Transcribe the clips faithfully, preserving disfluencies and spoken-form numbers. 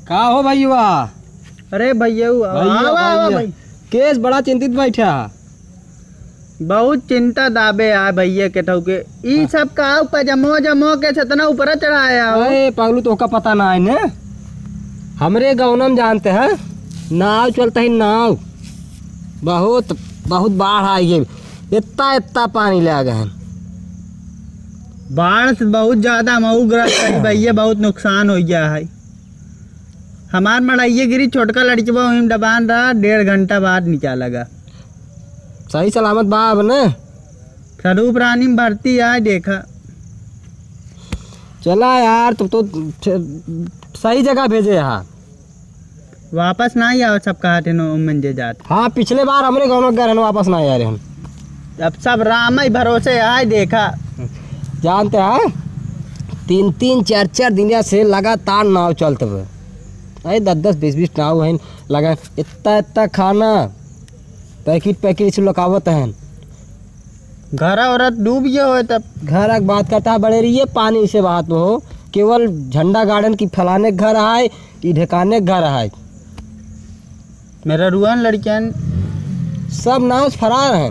का हो भैया? अरे भैया भाई केस बड़ा चिंतित बैठा। बहुत चिंता दाबे आ भैया के ठौके ई सब का पजमो जमो के छतना ऊपर चढ़ाया। अरे पगलू तो का पता ना है ने, हमरे गौनम जानते हैं नाव चलता है नाव। बहुत बहुत बाढ़ आई है, इतना इतना पानी ले आ गए हैं। बाढ़ से बहुत ज्यादा मऊ ग्रस्त है भैया, बहुत नुकसान हो गया है। हमार मड़ाइये गिरी छोटका लड़कीबा वहीं डबान रहा, डेढ़ घंटा बाद निकाला। सही सलामत बाब ने स्वरूप रानी में भर्ती आए देखा। चला यार तुम तो, तो सही जगह भेजे यहाँ। वापस ना ही आओ सब कहा थे नो मंजे जाते। हाँ पिछले बार हमरे गाँव में गए वापस ना आ रहे हम। अब सब राम ही भरोसे आए देखा। जानते हैं तीन तीन चार चार दिन से लगातार नाव चलते हुए, अरे दस दस बीस बीस नाव है लगा। इतना इतना खाना पैकेट पैकेट से लुकावत हैं। घर औरत डूब गए हो तब घर एक बात करता है बड़े रही पानी से बात हो। केवल झंडा गार्डन की फलाने घर है, ई ढकाने घर है। मेरा रुआन लड़कियान सब नाव से फरार हैं,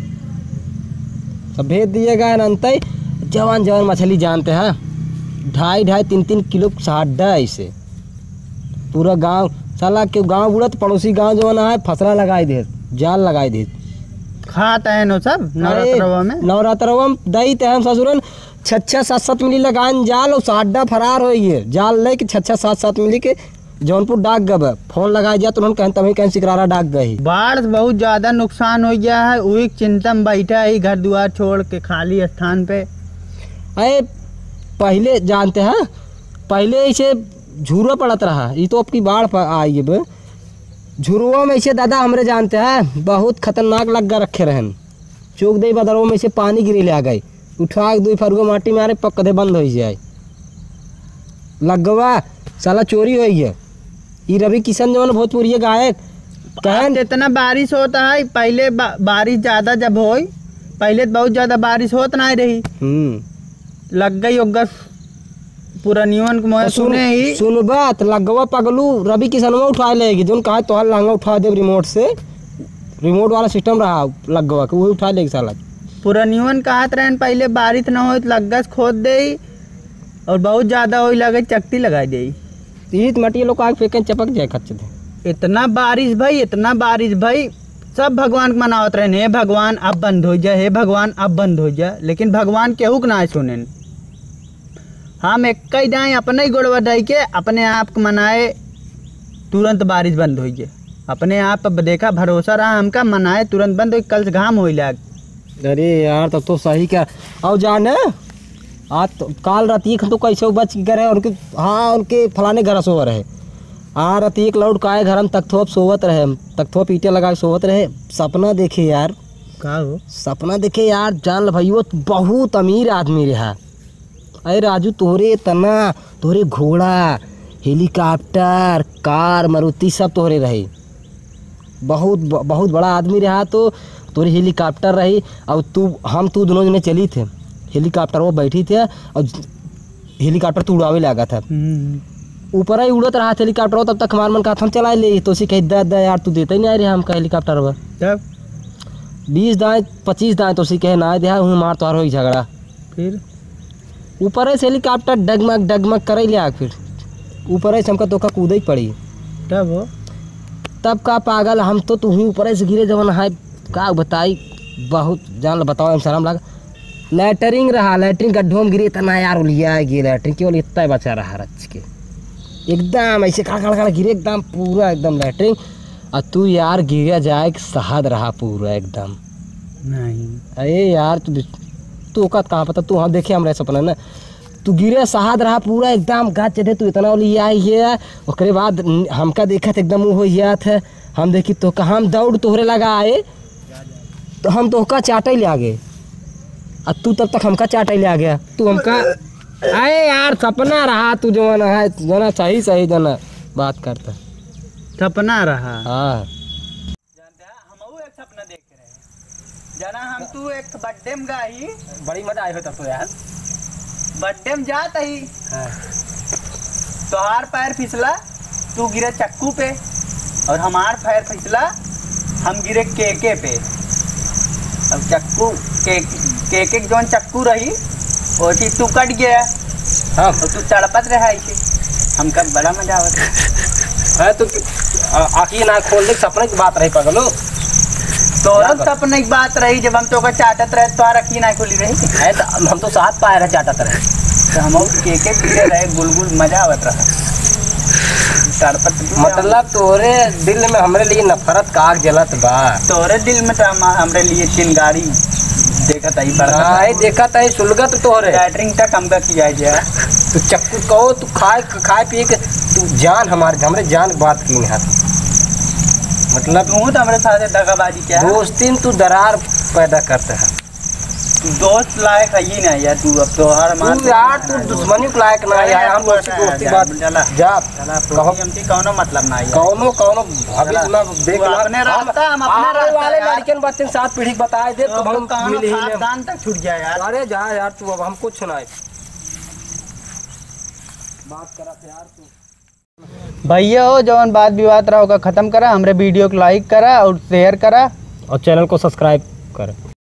सब भेज दिए गए। अंत जवान जवान मछली जानते हैं ढाई ढाई तीन तीन किलो साढ़ा ऐसे पूरा गांव साला के गांव बुढ़त पड़ोसी गांव जो है फसला लगाई दे, जाल लगाई दे। खाता है नो सब नवरात्रवा में नवरात्रवा में दई ते हम ससुरन छः छः सात सात मिली लगान जाल और साढ़ा फरार हो गए। जाल ले के छः छः सात सात मिली के जौनपुर डाक गए। फोन लगाया जाए तो उन्होंने कहें तभी कहीं सिकरारा डाक गई। बाढ़ से बहुत ज़्यादा नुकसान हो गया है, वही चिंता में बैठा है घर द्वार छोड़ के खाली स्थान पे। अरे पहले जानते हैं पहले इसे झूरा पड़त रहा, ये तो आपकी बाढ़ पर आई है। झुरुआ में इसे दादा हमरे जानते हैं बहुत खतरनाक लग गए रखे रहन। चौक दे बदरों में से पानी गिरी ले आ गई, उठा दो फरगो माटी में आ रहे पक्के बंद हो जाए। लगवा साला चोरी हो है। ये रवि किशन जो भोजपुरी गायक कहन इतना बारिश होता है। पहले बा, बारिश ज्यादा जब हो, पहले तो बहुत ज्यादा बारिश होत नहीं रही। लग गई अगर पूरा निवन को सुने ही सुन बात लगवा पगलू रवि किशन में उठा लेगी जो कहा तो लहंगा उठा दे रिमोट से, रिमोट वाला सिस्टम रहा लगवा के वही उठा लेगी साला। पूरा निवन कहत रहे पहले बारिश न हो तो लग्गस खोद दे और बहुत ज्यादा हो लगे चकती लगा दे। तीत मटिया लोग आग फेंके चपक जाए खच्चे थे। इतना बारिश भाई इतना बारिश भाई सब भगवान को मनावत रहे, हे भगवान अब बंद हो जाए, हे भगवान अब बंद हो जाए। लेकिन भगवान केहू के ना सुने। हम एक कई जाए अपने ही गोड़वा ढाई के अपने आप को मनाए, तुरंत बारिश बंद हो जाए। अपने आप पर देखा भरोसा रहा हमका, मनाए तुरंत बंद हो। कल से घाम हो लाग। अरे यार तब तो सही क्या और जाने आज तो काल रतीक तो कैसे बच गए उनके। हाँ उनके फलाने घर सो रहे आ रतीक लौट का आए घर हम तख्तोप सोवत रहे, तख्तोप ईटे लगा के सोवत रहे। सपना देखे यार का हो सपना देखे यार जान भाई वो बहुत अमीर आदमी रहा। अरे राजू तोहरे तना तोहरे घोड़ा हेलीकॉप्टर कार मारुति सब तोहरे रही। बहुत बहुत बड़ा आदमी रहा तो तोरे हेलीकॉप्टर रही और तू हम तू दोनों जने चली थे हेलीकॉप्टर वो बैठी थे और हेलीकॉप्टर तू उड़ावे लगा था। ऊपर ही उड़त रहा था हेलीकॉप्टर वो। तब तक हमारे मन का हम चला ले तो उसी कही दे दे यार तू देते ही नहीं आ रहे हमका हेलीकॉप्टर वो। तब बीस दाएँ पच्चीस दाएँ तो उसी कहे ना दे हूँ मार तो हो झगड़ा। फिर ऊपर से हेलीकॉप्टर डगमग डगमग करे लिया, फिर ऊपर से हमका तो का कूद ही पड़ी। तब हो तब का पागल हम तो तू ही ऊपर से गिरे जवन है का बताई। बहुत जान बताओ शर्म लगा। लैटरिंग रहा लैटरिंग गड्ढों में गिरी इतना यार उलिया गिर लैटरिंग केवल इतना बचा रहा रच के एकदम ऐसे खड़ खड़ खड़ गिरे एकदम पूरा एकदम लैटरिंग। और तू यार गिरा जाए शहद रहा पूरा एकदम। नहीं अरे यार तू तू का कहाँ पता तू हाँ देखे हमारे सपना ना तू गिरे शहद रहा पूरा एकदम गाछ चढ़े तू इतना लिया है। उसके बाद हमका देखा था एकदम हो गया था। हम देखी तो कहा हम दौड़ तोहरे लगा आए तो हम तो का चाटे ले आ गए और तू तब तक हमका चाटे ले आ गया। तू हमका अरे यार सपना रहा तू जो है जना सही सही जना बात करता सपना रहा। हाँ जानते हैं हम एक सपना देख रहे जना हम तू एक बर्थडे में गई। बड़ी मजा आई हो तब तो यार बर्थडे में जात ही हाँ। तोहार पैर फिसला तू गिरे चक्कू पे और हमार फायर फिसला हम गिरे केके पे। अब चक्कू के केके जोन चक्कू रही वो चीज तू कट गया हाँ और तू तड़पत रहा इसे। हमका बड़ा मजा आवत है तो आखिर ना खोल दे, सपने की बात रही पगलो। तो अब सपने की बात रही जब हम तो का चाटत रहे तो रखी ना खोली रही है तो हम तो साथ पाए रहे चाटत रहे। तो हम केके पीले रहे गुलगुल मजा आवत रहा तड़पत। मतलब तोरे दिल में हमरे लिए नफरत काग जलत बा। तोरे दिल में तो हम हमरे लिए चिंगारी देखत आई बड़ा आई देखत आई सुलगत तोरे कैटरिंग तक हमका किया जा। तू चक्कू कहो तू खाए खाए पिए के तू जान हमारे हमरे जान बात की नहीं। मतलब तू तो हमारे साथ दगाबाजी क्या है? दोस्ती तू दरार पैदा करते है। तू दोस्त लायक है ही नहीं यार। तू अब तो हर मान तू यार तू दुश्मनी के लायक ना यार। हम दोस्ती दोस्ती बात जा कहो हमसे कौनो मतलब ना है कौनो कौनो भविष्य में देख ला अपने रास्ता हम अपने आने वाले लड़के बच्चे साथ पीढ़ी बताए दे तो हम कौनो मिल ही ले। खानदान तक छूट जाए यार। अरे जा यार तू अब हम कुछ सुनाए बात करा यार तू। भैया हो जवन बात विवाद रहा होगा खत्म करा। हमरे वीडियो को लाइक करा और शेयर करा और चैनल को सब्सक्राइब कर।